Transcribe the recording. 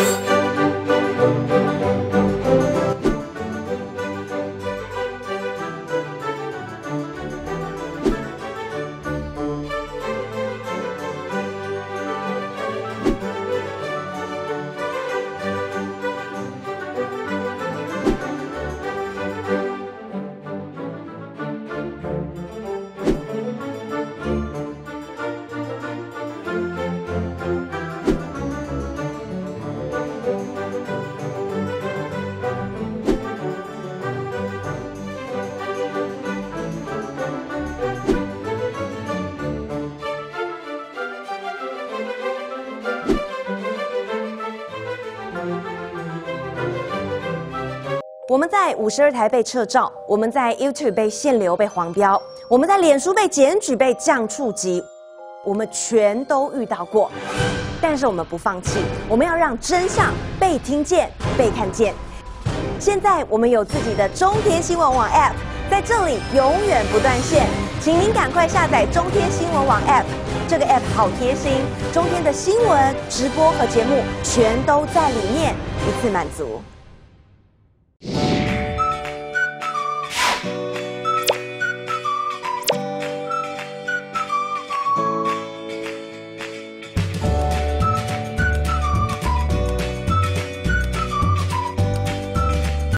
我们在52台被撤照，我们在 YouTube 被限流、被黄标，我们在脸书被检举、被降触及，我们全都遇到过。但是我们不放弃，我们要让真相被听见、被看见。现在我们有自己的中天新闻网 App， 在这里永远不断线，请您赶快下载中天新闻网 App。这个 App 好贴心，中天的新闻、直播和节目全都在里面，一次满足。